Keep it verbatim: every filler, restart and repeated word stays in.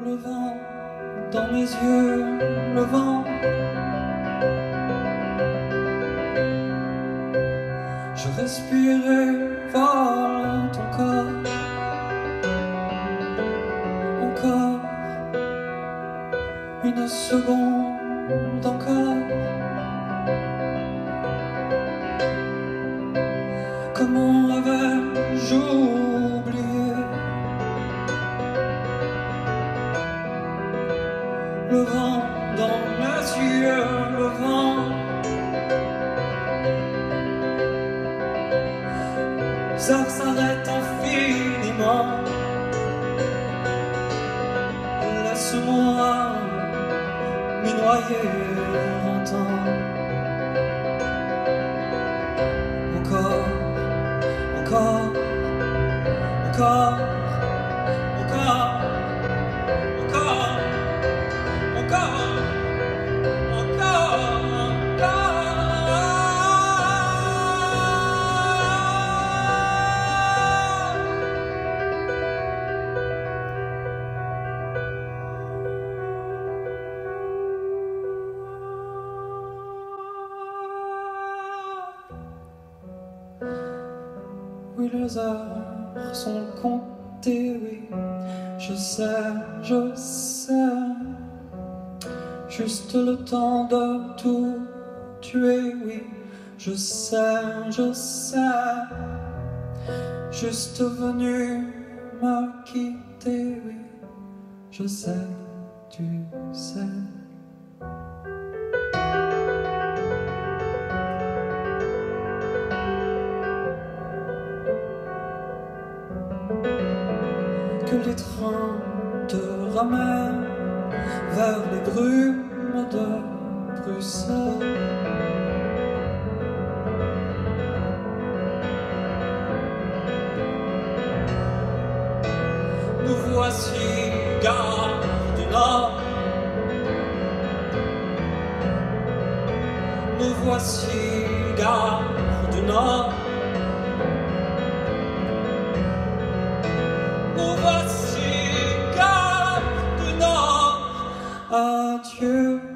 le vent dans mes yeux, le vent. Je respirais vol ton corps, encore une seconde encore. Comment avais-je oublié le vent dans mes yeux, le vent. Ça s'arrête infiniment. Laisse-moi m'y noyer un temps. Encore, encore, encore, encore, encore, encore, encore, encore. Oui, les heures sont comptées, oui, je sais, je sais. Juste le temps de tout tuer, oui, je sais, je sais. Juste venu me quitter, oui, je sais, tu sais. Que les trains te ramènent vers les brumes de Bruxelles. Nous voici, Gare du Nord. Nous voici, Gare du Nord. Nous voici, Gare du Nord. Adieu.